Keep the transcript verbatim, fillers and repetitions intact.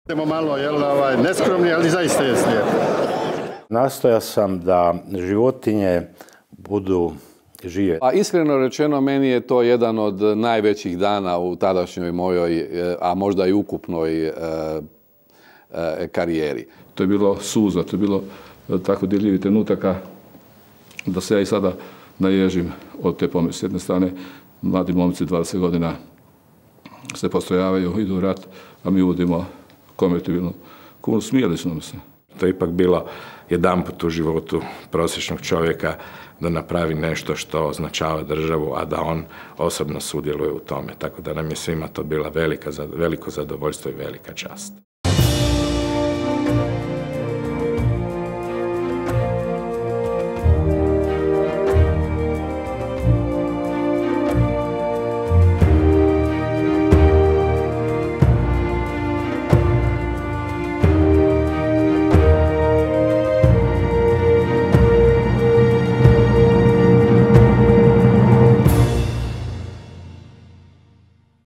Idemo malo, jel, ovaj, neskromni, ali zaista je slijep. Nastojao sam da životinje budu žive. A iskreno rečeno, meni je to jedan od najvećih dana u tadašnjoj mojoj, a možda i ukupnoj e, e, karijeri. To je bilo suza, to je bilo tako dirljivih trenutaka da se ja i sada naježim od te pomisli. S jedne strane, mladi momci dvadeset godina se postrojavaju, idu u rat, a mi uvodimo konvertibilnu kunu. Smijeli smo se. To je ipak bilo jedanput u životu prosječnog čovjeka da napravi nešto što označava državu, a da on osobno sudjeluje u tome. Tako da nam je svima to bila velika, veliko zadovoljstvo i velika čast.